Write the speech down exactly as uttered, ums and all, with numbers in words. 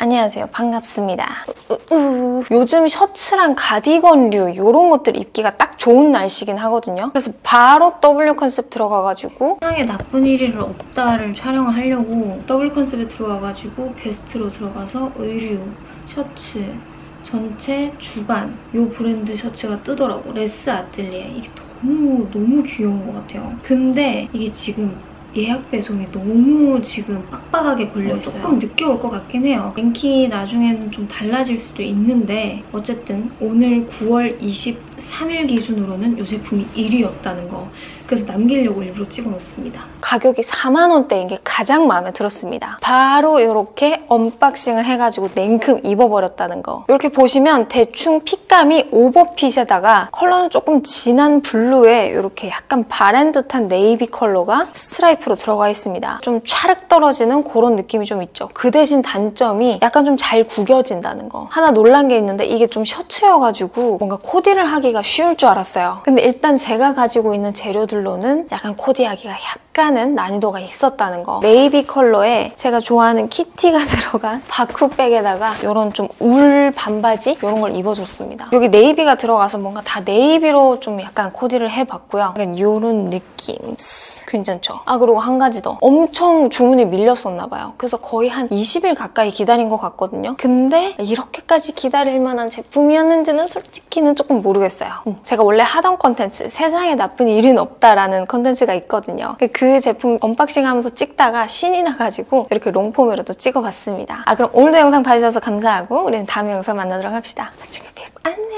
안녕하세요. 반갑습니다. 우, 우. 요즘 셔츠랑 가디건류 이런 것들 입기가 딱 좋은 날씨긴 하거든요. 그래서 바로 W 컨셉 들어가가지고 세상에 나쁜 일이 없다를 촬영을 하려고 W 컨셉에 들어와가지고 베스트로 들어가서 의류, 셔츠, 전체 주간 요 브랜드 셔츠가 뜨더라고. 레스 아틀리에. 이게 너무 너무 귀여운 것 같아요. 근데 이게 지금 예약 배송이 너무 지금 빡빡하게 걸려있어요. 조금 늦게 올 것 같긴 해요. 랭킹이 나중에는 좀 달라질 수도 있는데 어쨌든 오늘 구월 이십삼일 기준으로는 이 제품이 일 위였다는 거. 그래서 남기려고 일부러 찍어놓습니다. 가격이 사만 원대인 게 가장 마음에 들었습니다. 바로 이렇게 언박싱을 해가지고 냉큼 입어버렸다는 거. 이렇게 보시면 대충 핏감이 오버핏에다가 컬러는 조금 진한 블루에 이렇게 약간 바랜 듯한 네이비 컬러가 스트라이프로 들어가 있습니다. 좀 촤륵 떨어지는 그런 느낌이 좀 있죠. 그 대신 단점이 약간 좀 잘 구겨진다는 거. 하나 놀란 게 있는데 이게 좀 셔츠여가지고 뭔가 코디를 하기가 쉬울 줄 알았어요. 근데 일단 제가 가지고 있는 재료들로는 약간 코디하기가 약간은 난이도가 있었다는 거. 네이비 컬러에 제가 좋아하는 키티가 들어간 바쿠백에다가 이런 좀 울 반바지 이런 걸 입어줬습니다. 여기 네이비가 들어가서 뭔가 다 네이비로 좀 약간 코디를 해봤고요. 약간 이런 느낌. 괜찮죠? 아, 그리고 한 가지 더. 엄청 주문이 밀렸었나 봐요. 그래서 거의 한 이십 일 가까이 기다린 것 같거든요. 근데 이렇게까지 기다릴 만한 제품이었는지는 솔직히는 조금 모르겠어요. 음, 제가 원래 하던 컨텐츠 세상에 나쁜 일은 없다라는 컨텐츠가 있거든요. 그 제품 언박싱 하면서 찍다가 신이 나가지고 이렇게 롱폼으로도 찍어봤습니다. 아, 그럼 오늘도 영상 봐주셔서 감사하고 우리는 다음 영상 만나도록 합시다. 안녕.